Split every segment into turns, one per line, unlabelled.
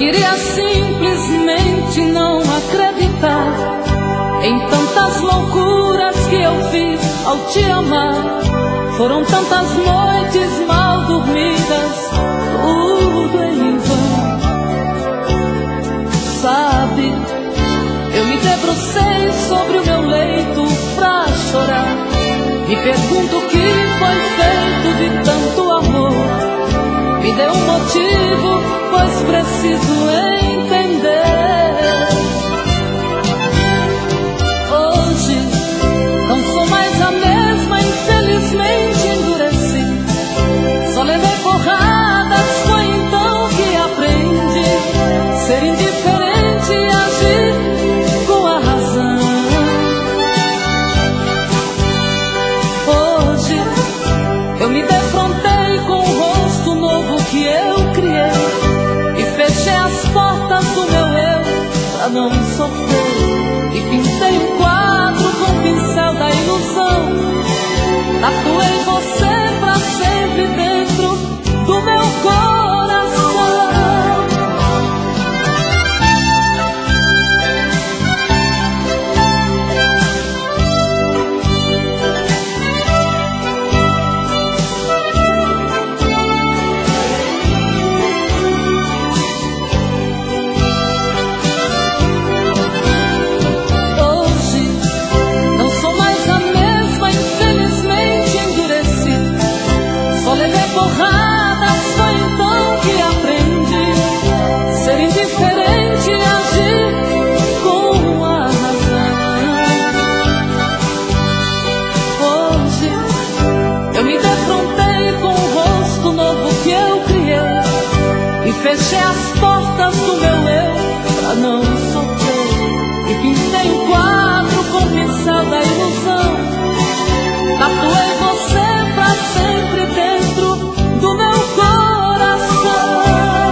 queria simplesmente não acreditar em tantas loucuras que eu fiz ao te amar. Foram tantas noites mal dormidas, tudo em vão. Sabe, eu me debrucei sobre o meu leito pra chorar. Me pergunto o que foi feito de tanto amor. Me dê um motivo, pois preciso entender. Hoje não sou mais a mesma, infelizmente endureci. Só levei porradas, foi então que aprendi ser indiferente e agir com a razão. Hoje eu me defrontei com o rosto novo que eu criei e fechei as portas do meu eu pra não sofrer. E pintei um quadro com o pincel da ilusão. Tatuei você pra sempre dentro do meu coração. Fechei as portas do meu eu pra não sofrer. E pintei um quadro com o pincel da ilusão. Tatuei você pra sempre dentro do meu coração.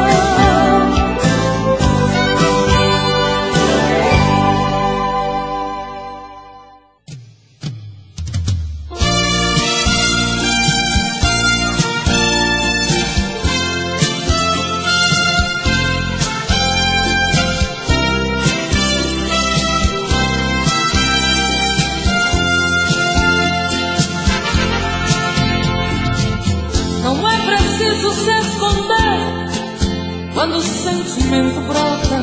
Quando o sentimento brota,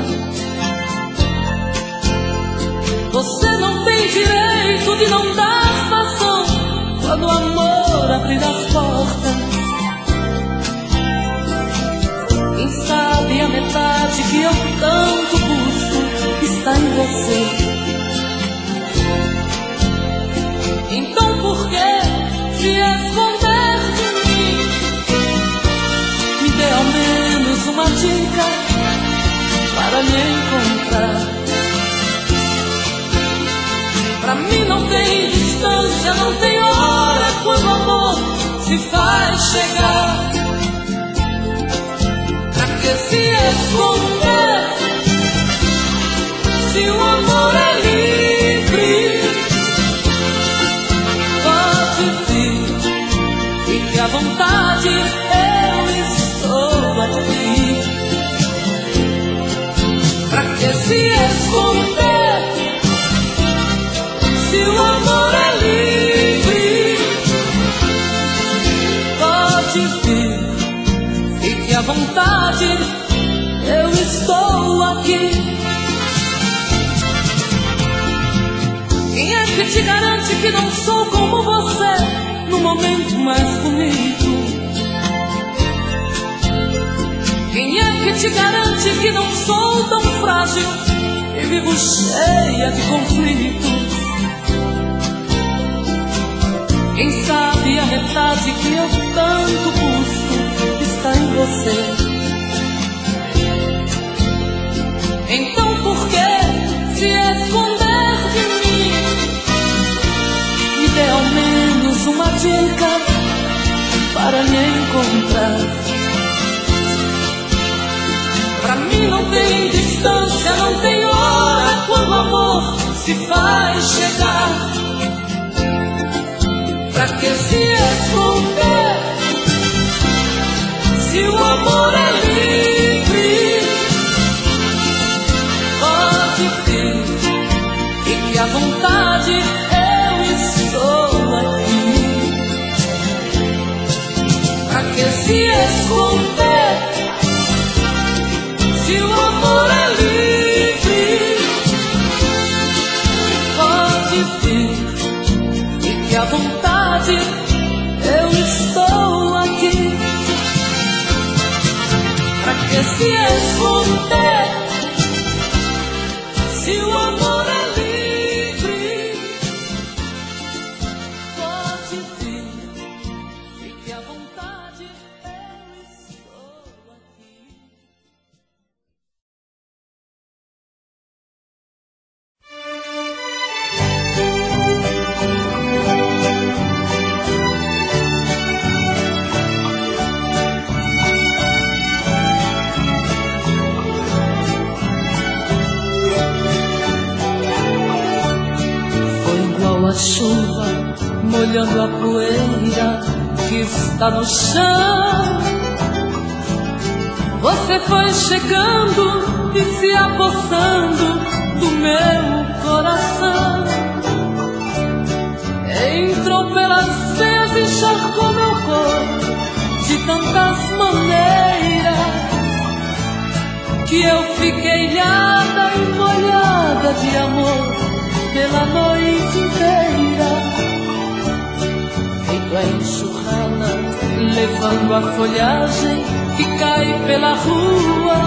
você não tem direito de não dar vazão. Quando o amor abrir as portas, quem sabe a metade que eu tanto busco está em você. Então por que se esconder de mim? Me dê ao menos uma dica para me encontrar. Pra mim não tem distância, não tem hora quando o amor se faz chegar. Pra que se esconder se o amor é livre? Pode vir, fique à vontade, eu estou aqui. Pra que se esconder se o amor é livre? Pode vir, fique à vontade, eu estou aqui. Quem é que te garante que não sou como você no momento mais bonito? Quem é que te garante que não sou tão frágil e vivo cheia de conflitos? Quem sabe a metade que eu tanto busco está em você. Então por que se esconder de mim? Me dê ao menos uma dica para me encontrar. Pra mim não tem distância, não tem hora quando o amor se faz chegar. Pra que se esconder se o amor é livre? se esconder? Se o amor é livre, pode vir, fique à vontade, eu estou aqui. Pra que se esconder? Se o amor é livre, pode vir, fique à vontade, eu estou aqui. A chuva molhando a poeira que está no chão. Você foi chegando e se apossando do meu coração. Entrou pelas veias e encharcou meu corpo de tantas maneiras que eu fiquei ilhada e molhada de amor pela noite inteira. Feito a enxurrada, levando a folhagem que cai pela rua.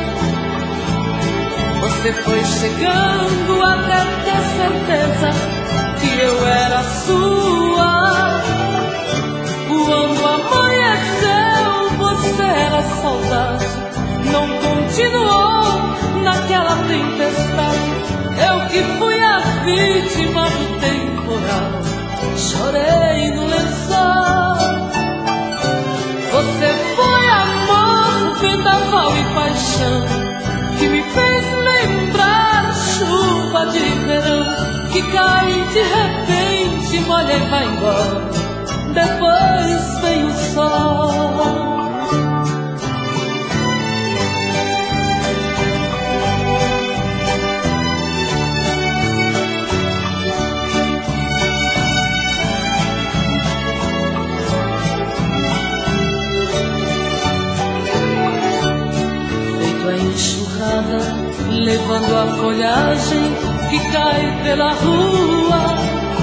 Você foi chegando até ter certeza que eu era sua. Quando amanheceu, você era saudade, não continuou naquela tempestade. Eu que fui a vítima do temporal, chorei no lençol. Você foi amor, vendaval e paixão, que me fez lembrar chuva de verão, que cai de repente, molha e vai embora, depois vem o sol. Levando a folhagem que cai pela rua.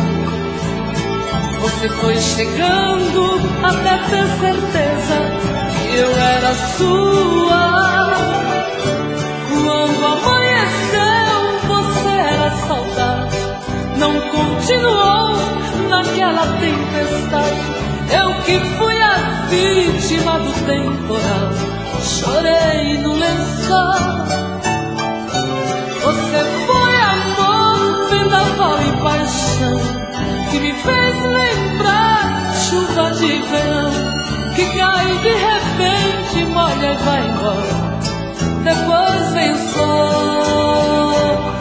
Você foi chegando até ter certeza que eu era sua. Quando amanheceu, você era saudade, não continuou naquela tempestade. Eu que fui a vítima do temporal, chorei no lençol. Você foi amor, vendaval e paixão, que me fez lembrar chuva de verão, que cai de repente, molha e vai embora, depois vem o sol.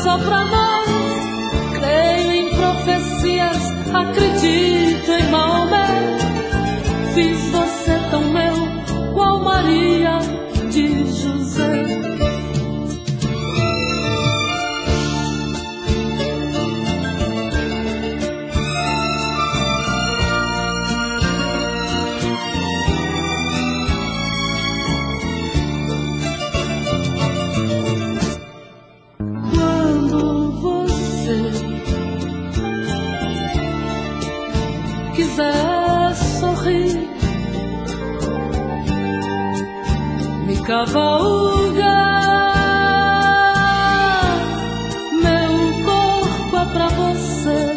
só pra nós. Creio em profecias, acredito em Maomé. Fiz você tão meu, qual Maria de José. Quando você quiser sorrir, me cavalgar, meu corpo é pra você.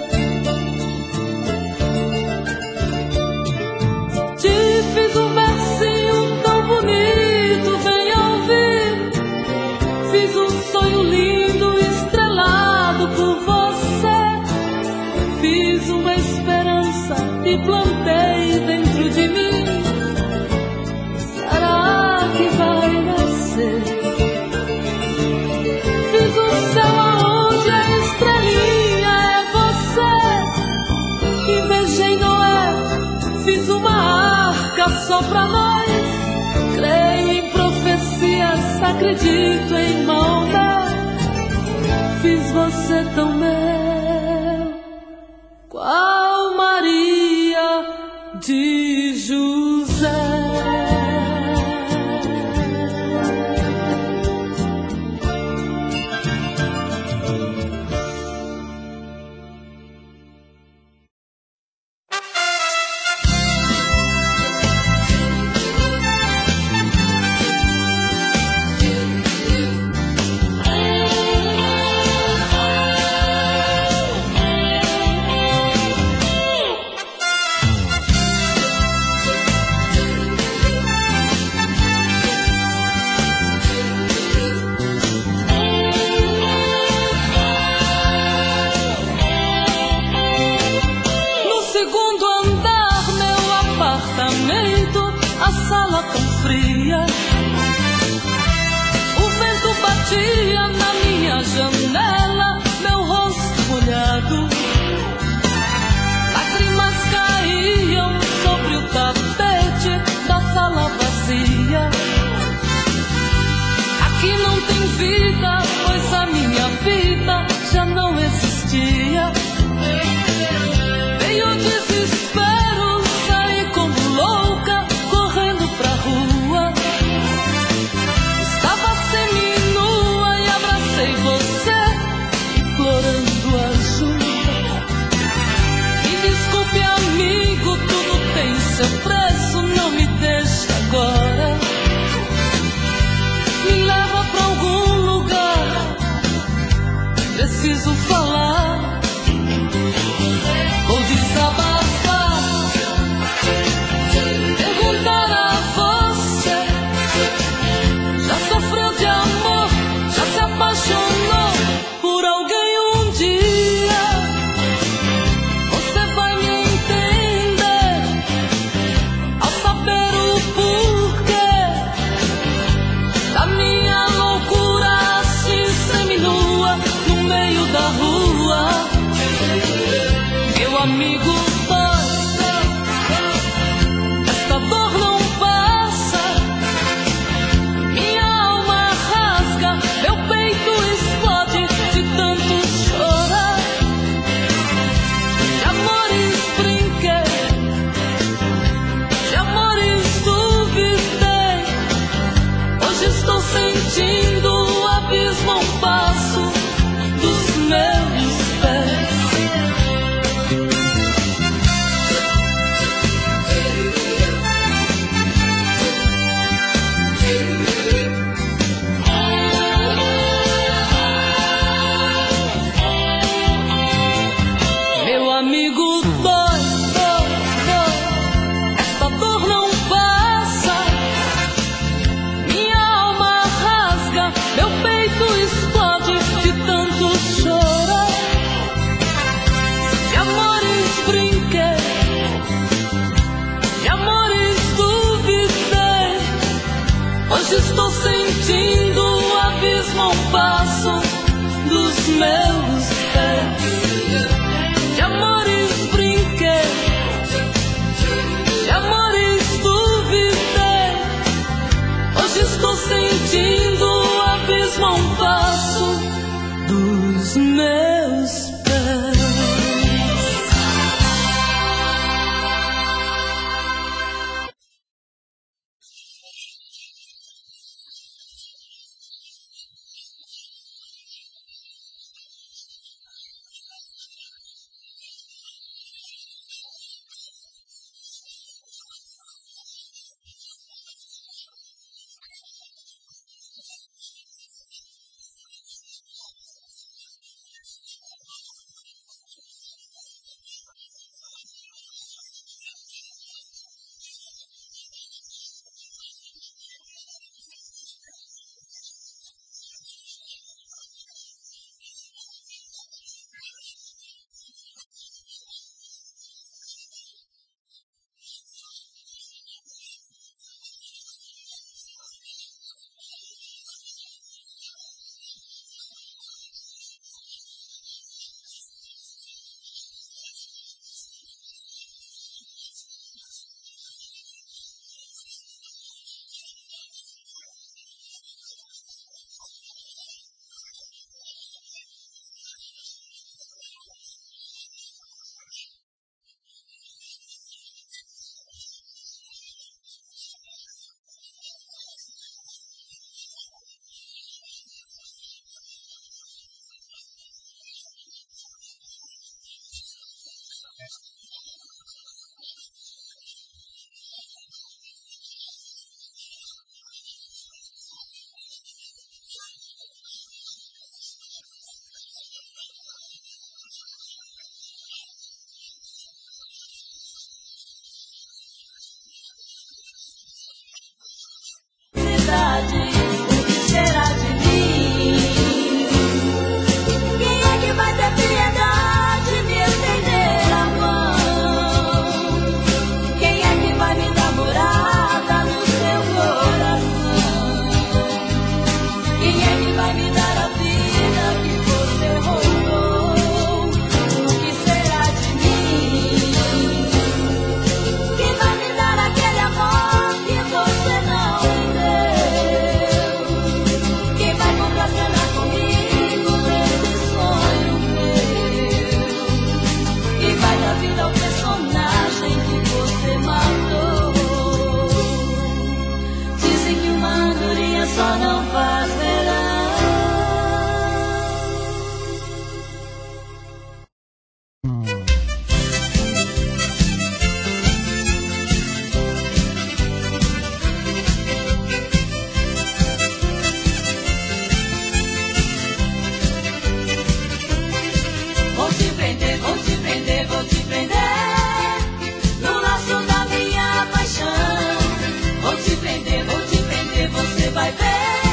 Te fiz um versinho tão bonito, vem ouvir. Fiz um sonho lindo, estrelado por você. Fiz uma esperança e plantei dentro de mim. Será que vai nascer? Fiz um céu aonde a estrelinha é você. Invejei Noé, fiz uma arca só pra nós. Creio em profecias, acredito em Maomé. Fiz você tão meu, qual Maria de José. A sala tão fria, o vento batia na minha janela, meu rosto molhado, lágrimas caíam sobre o tapete da sala vazia. Aqui não tem vida, pois a minha vida já não existia. Veio o desespero, saí como louca, correndo pra rua. Estava seminua e abracei você, implorando ajuda. Me desculpe, amigo, tudo tem seu preço, não me deixe agora. Me leva pra algum lugar, preciso falar. Vou desabafar, perguntar a você. Já sofreu de amor, já se apaixonou por alguém um dia? Você vai me entender ao saber o porquê da minha loucura, assim seminua no meio da rua. Meu amigo, basta, esta dor não passa. Minha alma rasga, meu peito explode de tanto chorar. De amores brinquei, de amores duvidei. Hoje estou sentindo o abismo a um passo dos meus pés. Meu amigo, dói, dói, dói, esta dor não passa. Minha alma rasga, meu peito explode de tanto chorar. De amores brinquei, de amores duvidei. Hoje estou sentindo o abismo a um passo dos dos meus pés. De amores brinquei, de amores duvidei. Hoje estou sentindo o abismo a um passo dos meus pés. O que será de mim? Quem é que vai ter piedade, me estender a mão? Quem é que vai me dar morada no seu coração? Quem é que vai me dar a vida que você roubou? O que será de mim? Quem vai me dar aquele amor que você não me deu? Quem vai contracenar comigo nesse sonho meu? Quem vai dar vida ao personagem que você matou? Dizem que uma andorinha só não faz verão. Vou te prender, vou te prender, vou te prender no laço da minha paixão. Vou te prender, você vai ver.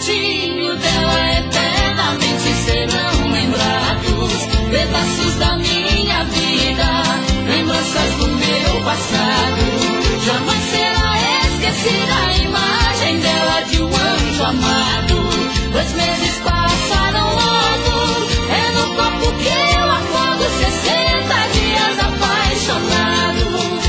cantinho dela eternamente serão lembrados. Pedaços da minha vida, lembranças do meu passado. Jamais será esquecida a imagem dela de um anjo amado. 2 meses passaram logo, é no copo que eu acordo, 60 dias apaixonado.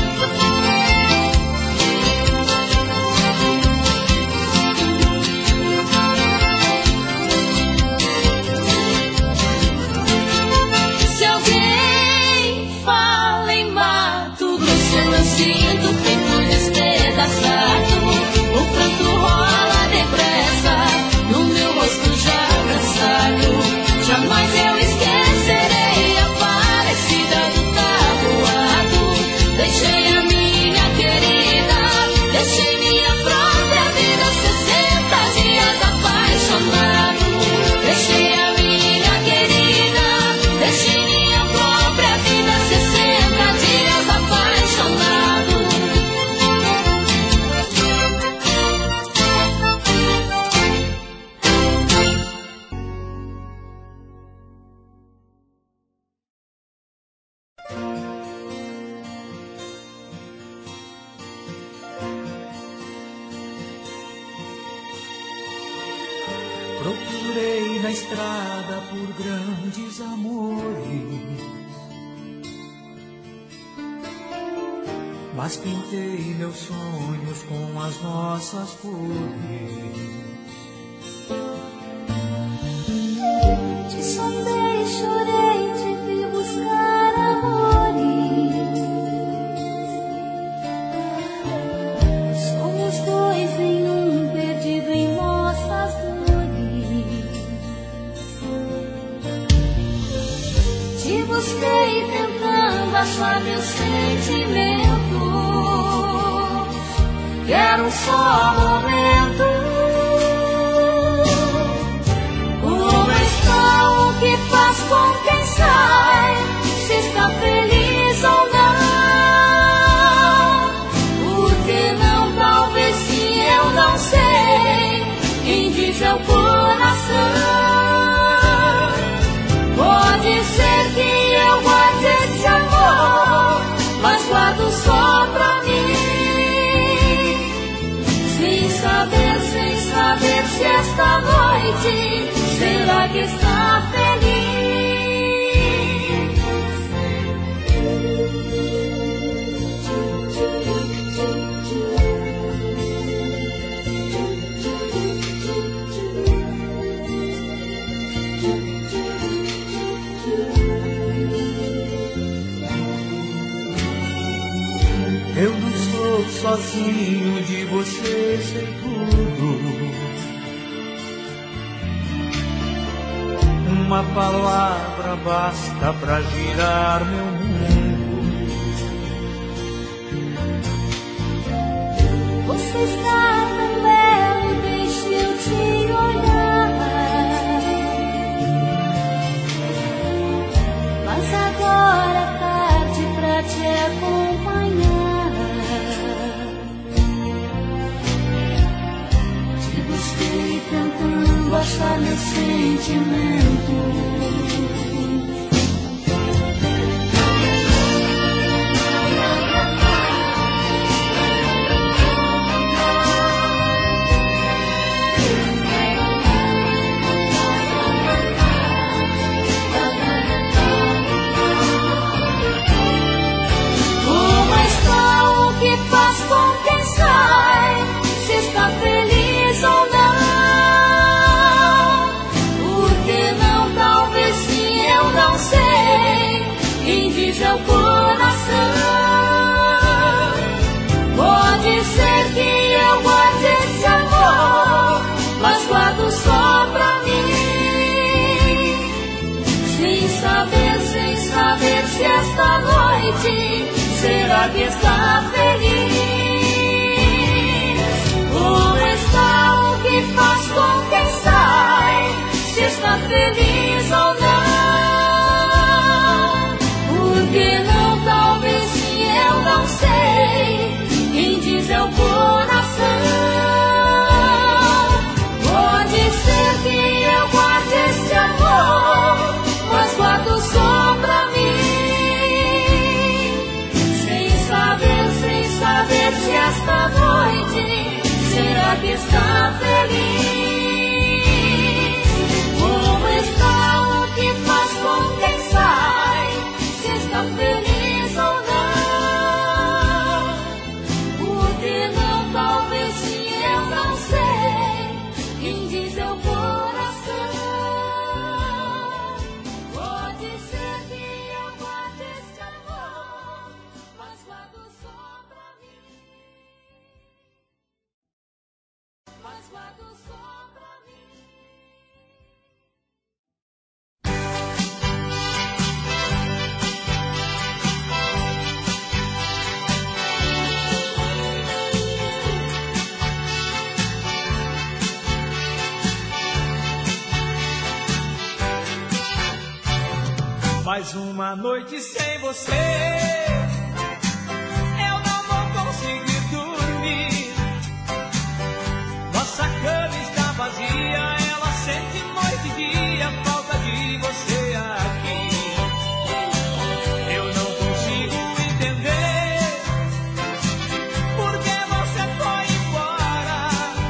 Se alguém fala em Mato Grosso, eu sinto o peito despedaçado. O pranto rola depressa no meu rosto já cansado. Jamais eu esquecerei a parecida do tabuado. Deixei a minha querida, deixei minha própria vida, 60 dias apaixonado. Deixei a minha querida, deixei minha própria vida, 60 dias apaixonado.
Procurei na estrada por grandes amores, mas pintei meus sonhos com as nossas cores.
Te sondei, chorei, te vi buscar amores. Somos dois em um, perdido em nossas dores. Te busquei tentando achar meus sentimentos. Quero um só momento. O que faz com quem sai, se está feliz ou não? Por que não? Talvez sim, eu não sei. Quem diz é o coração. Pode ser que eu guarde esse amor, mas guardo só pra mim. Sem saber se esta noite será que está feliz?
Eu não sou sozinho, de você sei tudo. Uma palavra basta pra girar meu mundo.
Você está tão belo, deixa eu te olhar. Mas agora é tarde pra te acompanhar. Te busquei tentando achar meu sentimento. Esta noite será que está feliz? Como está o que faz com quem sai? Se está feliz ou não? Porque não, talvez sim, eu não sei. Quem diz é o coração. Pode
Mais uma noite sem você, eu não vou conseguir dormir. Nossa cama está vazia, ela sente noite e dia, falta de você aqui. Eu não consigo entender por que você foi embora.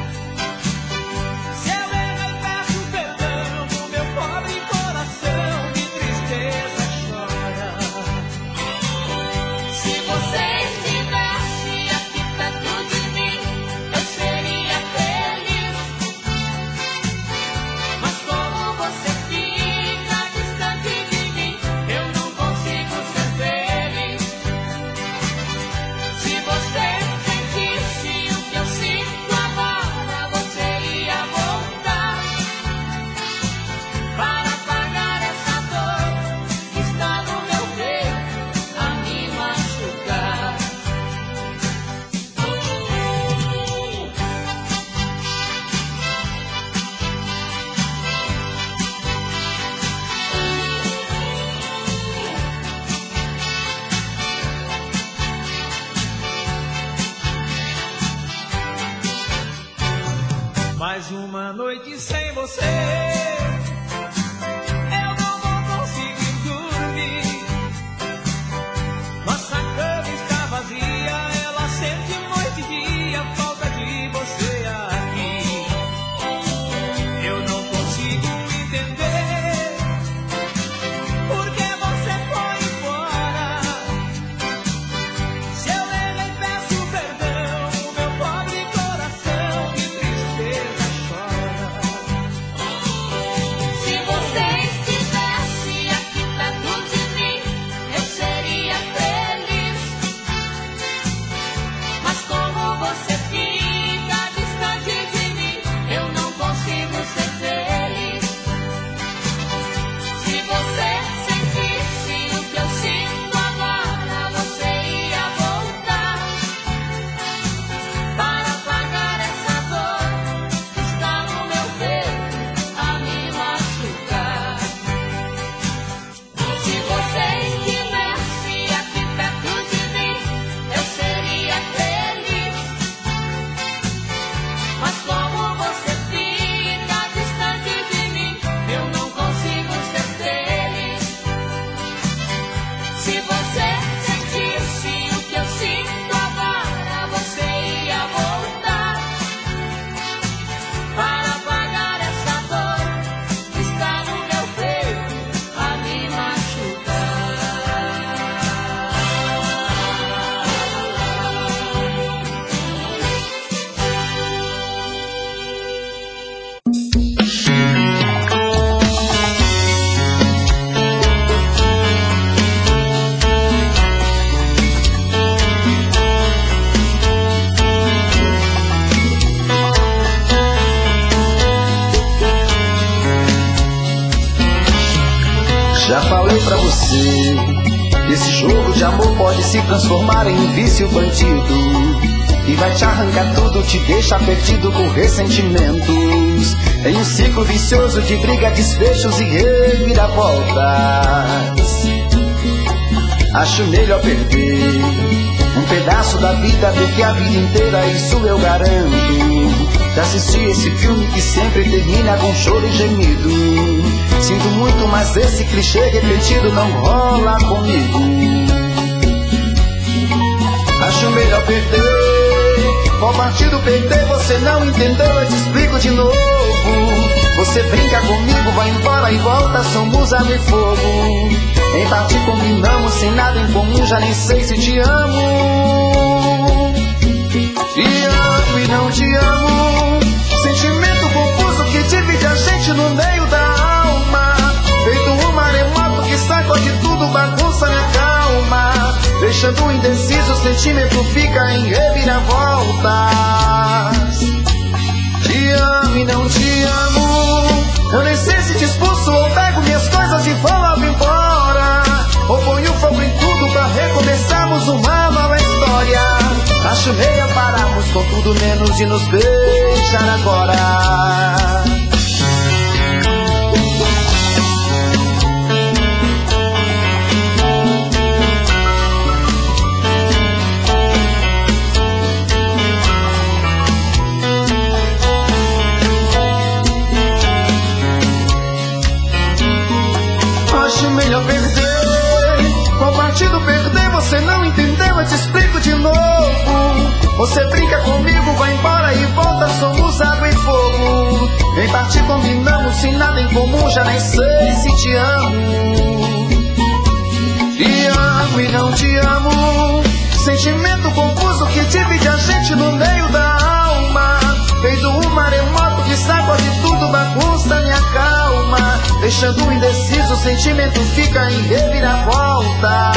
Se eu errei, peço perdão pro meu pobre coração, de tristeza chora.
Se você estivesse aqui perto de mim, eu seria feliz. Mas como você fica distante de mim, eu não consigo ser feliz. Se você sentisse o que eu sinto agora, você ia voltar para apagar essa dor que está no meu peito a me machucar.
Mais uma noite sem você, eu não vou conseguir dormir. Nossa cama está vazia, ela sente noite e dia, falta de você aqui. Eu não consigo entender por que você foi embora. Se eu errei, peço perdão, o meu pobre coração de tristeza chora.
Se você estivesse aqui perto de mim, eu seria feliz. Mas como você fica distante de mim, eu não consigo ser feliz. Se você sentisse o que eu sinto agora, você ia voltar para apagar essa dor que está no meu peito a me machucar. Se você estivesse aqui perto de mim, eu seria feliz. Mas como você fica distante de mim, eu não consigo ser feliz. Se você sentisse o que eu sinto agora, você ia voltar para apagar essa dor que está no meu peito a me machucar.
Já falei pra você, esse jogo de amor pode se transformar em um vício bandido e vai te arrancar tudo, te deixar perdido com ressentimentos, em um ciclo vicioso de briga, desfechos e reviravoltas. Acho melhor perder um pedaço da vida do que a vida inteira, isso eu garanto. Já assisti esse filme que sempre termina com choro e gemido. Sinto muito, mas esse clichê repetido não rola comigo. Acho melhor perder. Qual partido perder? Você não entendeu, eu te explico de novo. Você brinca comigo, vai embora e volta, somos água e fogo. Em parte combinamos, sem nada em comum, já nem sei se te amo. Te amo e não te amo. Sentimento confuso que divide a gente no meio da alma. Feito um maremoto que sacode tudo, bagunça minha calma. Deixando indeciso, o sentimento fica em reviravoltas. Te amo amo e não te amo. Eu nem sei se te expulso ou pego minhas coisas e vou logo embora, ou ponho fogo em tudo pra recomeçarmos uma nova história. Acho meio pararmos com tudo menos de nos beijar agora. Acho melhor perder. Qual partido perder? Você não entendeu, eu te explico de novo. Você brinca comigo, vai embora e volta, somos água e fogo. Em parte combinamos, sem nada em comum, já nem sei se te amo. Te amo e não te amo. Sentimento confuso que divide a gente no meio da alma. Feito um maremoto que sacode tudo, bagunça minha calma. Deixando indeciso, o sentimento fica em reviravolta.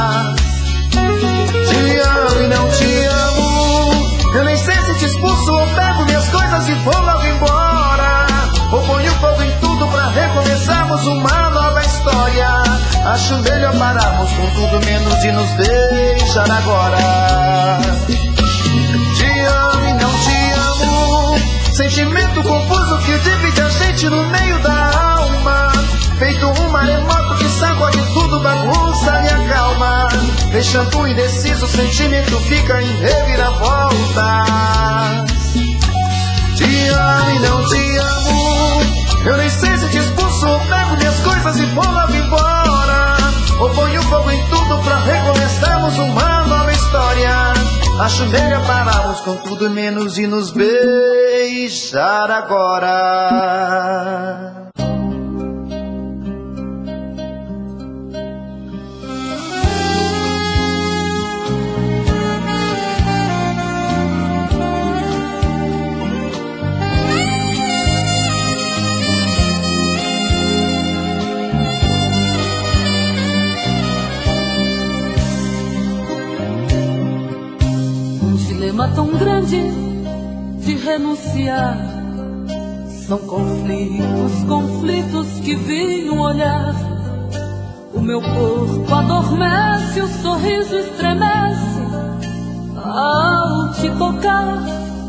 Te amo e não te amo. Eu nem sei se te expulso ou pego minhas coisas e vou logo embora, ou ponho fogo em tudo pra recomeçarmos uma nova história. Acho melhor pararmos com tudo menos de nos beijar agora. Te amo e não te amo. Sentimento confuso que divide a gente no meio da alma. Feito um maremoto que sacode tudo, bagunça minha calma. Deixando indeciso, o sentimento fica em reviravolta. Te amo e não te amo. Eu nem sei se te expulso ou pego minhas coisas e vou logo embora, ou ponho fogo em tudo pra recomeçarmos uma nova história. Acho melhor pararmos com tudo menos de nos beijar agora.
Tão grande de renunciar. São conflitos que vi no olhar. O meu corpo adormece, o sorriso estremece ao te tocar.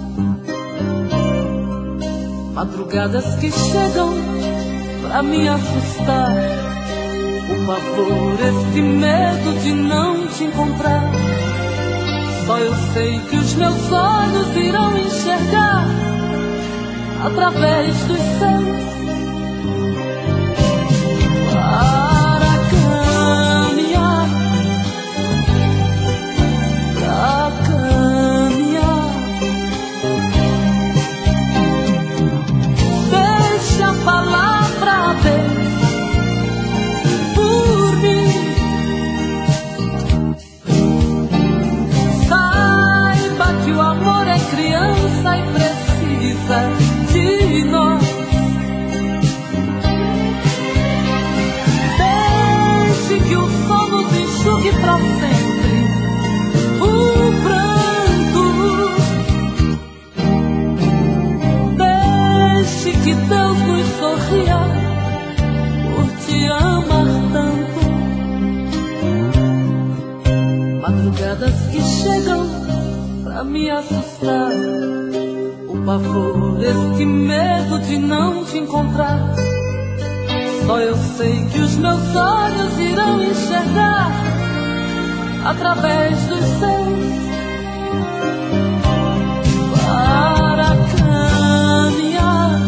Madrugadas que chegam pra me assustar. O pavor, esse medo de não te encontrar. Só eu sei que os meus olhos irão enxergar através dos seus, para caminhar, para caminhar. Deixa a palavra Deus por mim. Que o amor é criança e precisa de nós. Deixe que o sol nos enxugue pra sempre o pranto. Deixe que Deus nos sorria por te amar tanto. Madrugadas que chegam pra me assustar. O pavor, esse medo de não te encontrar. Só eu sei que os meus olhos irão enxergar através dos seus, para caminhar,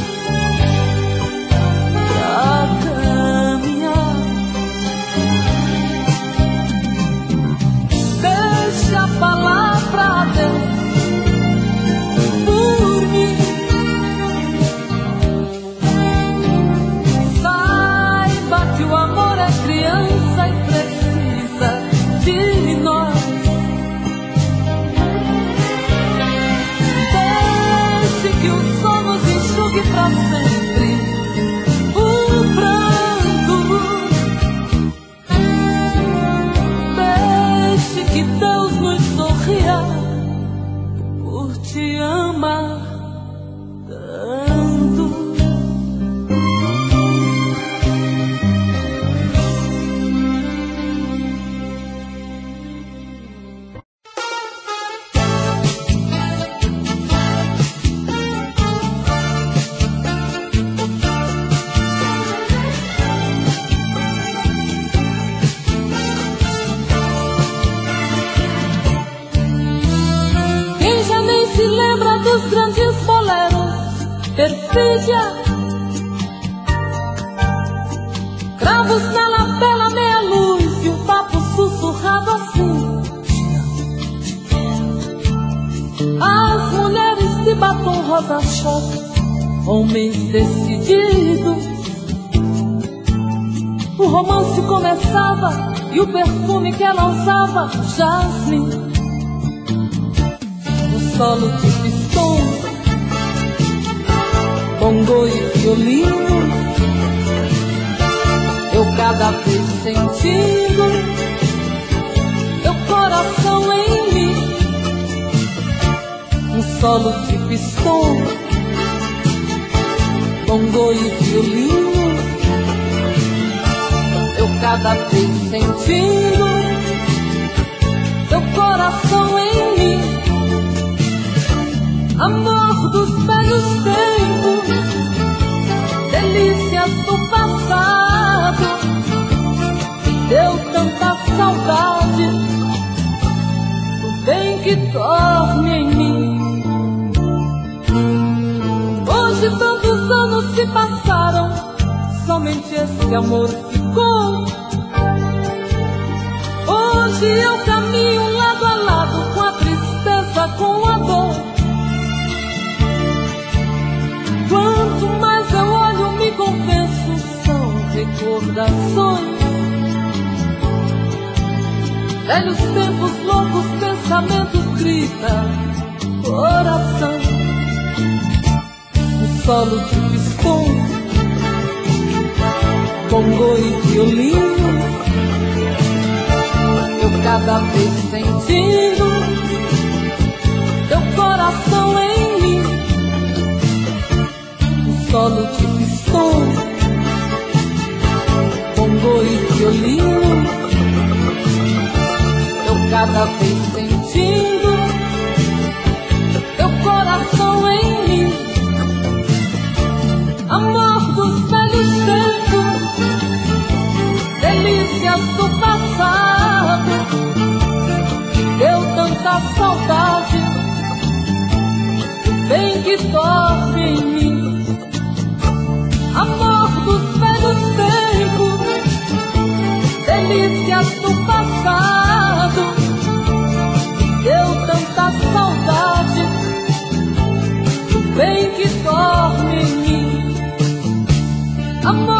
para caminhar. Deixa a palavra Deus por mim. Saiba que o amor é criança e precisa de nós. Deixe que o sol nos enxugue pra sempre o pranto. Deixe que Deus nos sorria por te amar tanto. orquídea, cravos na lapela, meia luz e um papo sussurrado assim. As mulheres de batom rosa choque, homens decididos. O romance começava e o perfume que ela usava, jasmim. No solo de pistão, bongo e violino, eu cada vez sentindo teu coração em mim. Um solo de pistão, bongo e violino, eu cada vez sentindo teu coração em mim. Amor dos velhos tempos, delícias do passado, deu tanta saudade do bem que dorme em mim. Hoje tantos anos se passaram, somente esse amor ficou. Hoje eu caminho lado a lado com a tristeza, com a dor. Quanto mais eu olho, me confesso, são recordações. Velhos tempos, loucos pensamentos, grita coração. Um solo de pistão, bongo e violino, eu cada vez sentindo teu coração em mim. Um solo de pistão, bongo e violino, eu cada vez sentindo teu coração em mim. Amor dos velhos tempos, delícias do passado, deu tanta saudade do bem que dorme em mim. Amor dos velhos tempos, delícias do passado, deu tanta saudade do bem que dorme em mim. Amor